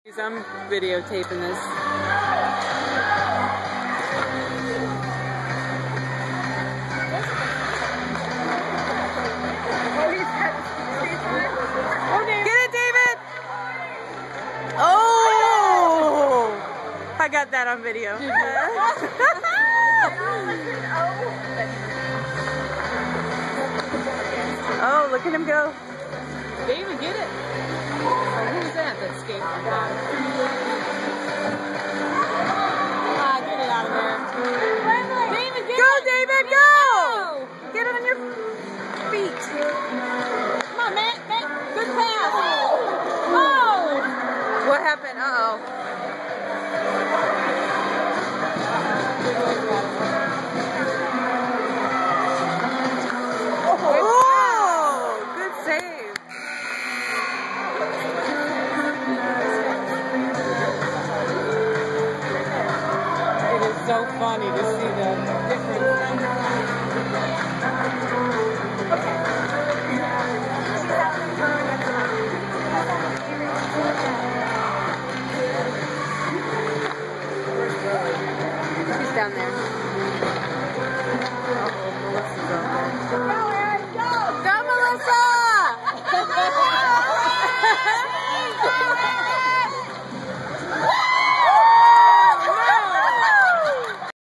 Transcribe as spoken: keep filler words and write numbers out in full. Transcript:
I'm videotaping this. Get it, David! Oh! I got that on video. Oh, look at him go. David, get it. Oh, who's that that's skating on that? Ah, get it out of there. David, get Go, it. David, go! Get it on your feet. Come on, Matt. Matt, good pass. Oh! What happened? Uh-oh. So funny to see them.